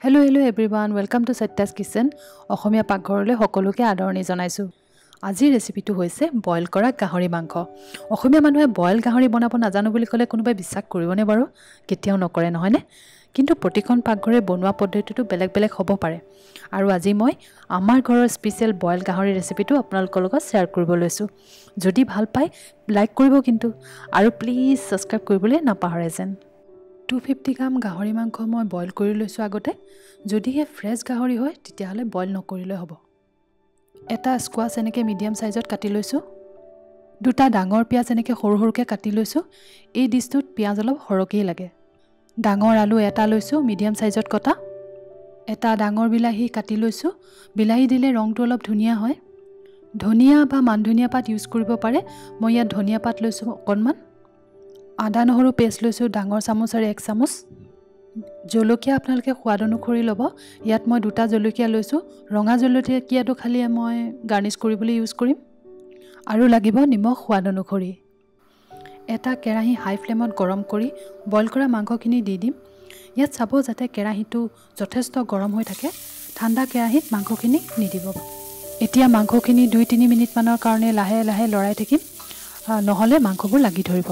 Hello everyone, welcome to Satya's Kitchen. অসমীয়া পাকঘৰলৈ সকলোকে আদৰণি জনাইছো। আজিৰ ৰেচিপিটো হৈছে বইল কৰা গাহৰি মাংস। অসমীয়া মানুহে বইল গাহৰি বনাব নাজানো বুলি ক'লে কোনোবাই বিশ্বাস কৰিবনে বাৰু? কেতিয়াও নকৰে নহয়নে? কিন্তু প্ৰতিখন পাকঘৰে বনোৱা পদ্ধতিটো বেলেগ বেলেগ হ'ব পাৰে। আৰু আজি মই আমাৰ ঘৰৰ স্পেশাল বইল গাহৰি ৰেচিপিটো আপোনালোকৰ লগত শ্বেয়াৰ কৰিব লৈছো। যদি ভাল পায় লাইক কৰিব কিন্তু আৰু প্লিজ সাবস্ক্ৰাইব কৰিবলৈ নাপাহৰে যেন। 250 গ্ৰাম গাহৰি মাংস মই বইল কৰি লৈছো আগতে। যদিহে ফ্ৰেছ গাহৰি হয় তেতিয়াহলে বইল নকৰিলে হ'ব। এটা স্কোৱাছ এনেকে মিডিয়াম সাইজত কাটি লৈছো। দুটা ডাঙৰ পিয়াজ এনেকে সৰু সৰুকে কাটি লৈছো। এই ডিশটোত পিয়াজ অলপ সৰকেই লাগে। ডাঙৰ আলু এটা লৈছো মিডিয়াম সাইজত কটা। এটা ডাঙৰ বিলাহী কাটি লৈছো। বিলাহী দিলে ৰংটো অলপ ধুনিয়া হয়। ধনিয়া বা মান ধনিয়া পাত ইউজ কৰিব পাৰে। মই ইয়াত ধনিয়া পাত লৈছো অকনমান। আদা নহৰু পেষ্ট লৈছো ডাঙৰ চামুচ আৰু 1 চামুচ। জলকীয়া আপোনালোকে সোৱাদ অনুসৰি ল'ব। ইয়াত মই দুটা জলকীয়া লৈছো। ৰঙা জলকীয়াটো খালি মই গাৰ্নিশ কৰিবলৈ ইউজ কৰিম। আৰু লাগিব নিমখ সোৱাদ অনুসৰি। এটা কেৰাহী হাই ফ্লেমত গৰম কৰি বইল কৰা মাংসখিনি দি দিম। ইয়াত চাব যাতে কেৰাহীটো যথেষ্ট গৰম হৈ থাকে। ঠাণ্ডা কেৰাহীত মাংসখিনি নিদিব। এতিয়া মাংসখিনি 2-3 মিনিট মানৰ কাৰণে লাহে লাহে লৰাই থাকিম। নহলে মাংসবোৰ লাগি ধৰিব।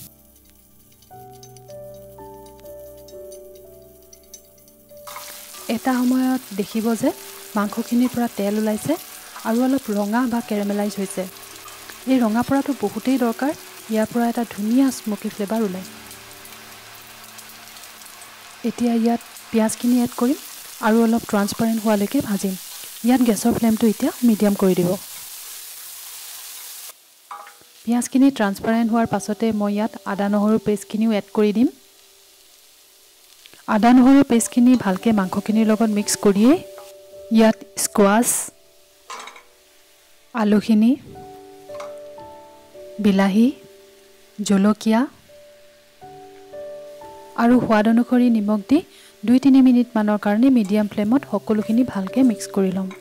এটা সময়ত দেখিব যে মাংসখিনিৰ পৰা তেল ওলাইছে আৰু অলপ ৰঙা বা কেৰামেলাইজ হৈছে। এই ৰঙা পৰাটো বহুতেই দৰকাৰ। ইয়াৰ পৰা এটা ধুনীয়া স্মোকি ফ্লেভাৰ ওলায়। এতিয়া ইয়াত পিয়াজখিনি এড কৰিম আৰু অলপ ট্ৰান্সপাৰেণ্ট হোৱালৈকে ভাজিম। ইয়াত গেছৰ ফ্লেমটো এতিয়া মিডিয়াম কৰি দিব। পিয়াজখিনি ট্ৰান্সপাৰেণ্ট হোৱাৰ পাছতে মই ইয়াত আদা নহৰু পেষ্টখিনিও এড কৰি দিম। আদা নহৰু পেষ্টখিনি ভালকে মাংসখিনিৰ লগত মিক্স কৰিয়ে ইয়াত স্কোৱাছ, আলুখিনি, বিলাহী, জলকীয়া আৰু সোৱাদ অনুসৰি নিমখ দি 2-3 মিনিট মানৰ কাৰণে মিডিয়াম ফ্লেমত সকলোখিনি ভালকে মিক্স কৰি ল'ম।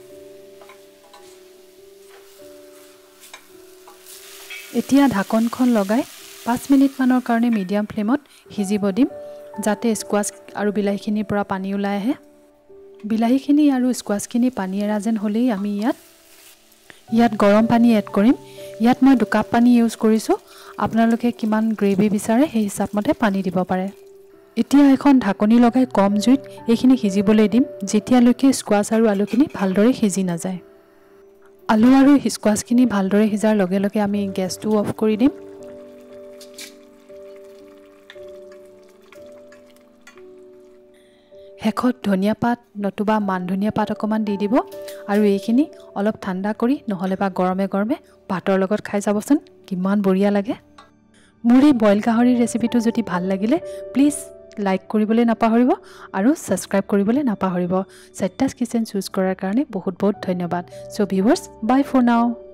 এতিয়া ঢাকনখন লগাই 5 মিনিট মানৰ কাৰণে মিডিয়াম ফ্লেমত সিজিব দিম যাতে স্কোৱাছ আৰু বিলাহীখিনিৰ পৰা পানী ওলাই আহে। বিলাহীখিনি আৰু স্কোৱাছখিনি পানী এৰা যেন হ'লেই আমি ইয়াত গৰম পানী এড কৰিম। ইয়াত মই 2 কাপ পানী ইউজ কৰিছো। আপোনালোকে কিমান গ্ৰেভি বিচাৰে সেই হিচাপমতে পানী দিব পাৰে। এতিয়া এখন ঢাকনি লগাই কম জুইত এইখিনি সিজিবলৈ দিম যেতিয়ালৈকে স্কোৱাছ আৰু আলুখিনি ভালদৰে সিজি নাযায়। আলু আৰু স্কোৱাছখিনি ভালদৰে সিজাৰ লগে লগে আমি গেছটো অফ কৰি দিম। শেষত ধনিয়া পাত নতুবা মান ধনিয়া পাত অকমান দি দিব আৰু এইখিনি অলপ ঠাণ্ডা কৰি নহলে বা গৰমে গৰমে ভাতৰ লগত খাই যাবচোন কিমান বঢ়িয়া লাগে। মোৰ এই বইল গাহৰি ৰেচিপিটো যদি ভাল লাগিলে প্লিজ লাইক কৰিবলৈ নাপাহৰিব আৰু সাবস্ক্ৰাইব কৰিবলৈ নাপাহৰিব। Satya's Kitchen চুজ কৰাৰ কাৰণে বহুত বহুত ধন্যবাদ। সো ভিউৱাৰ্স, বাই ফৰ নাও।